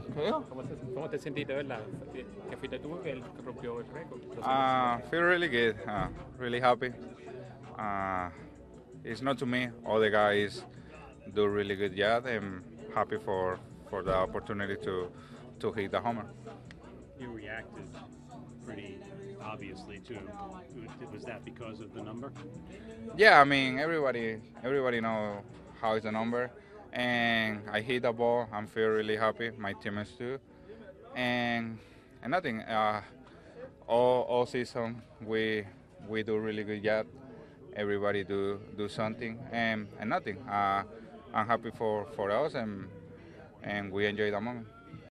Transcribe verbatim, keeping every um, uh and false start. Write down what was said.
Creo. ¿Cómo te, cómo te sentiste, verdad? Que fuiste tú el que rompió el récord. Uh, feel really good, uh, really happy. Uh, it's not to me. All the guys do really good job. I'm happy for for the opportunity to to hit the homer. You reacted pretty obviously too. Was that because of the number? Yeah, I mean everybody everybody know how is the number, and I hit the ball. I'm feel really happy. My teammates too, and and nothing. Uh, all all season we we do really good job. Everybody do do something, and and nothing. Uh, I'm happy for for us, and and we enjoy the moment.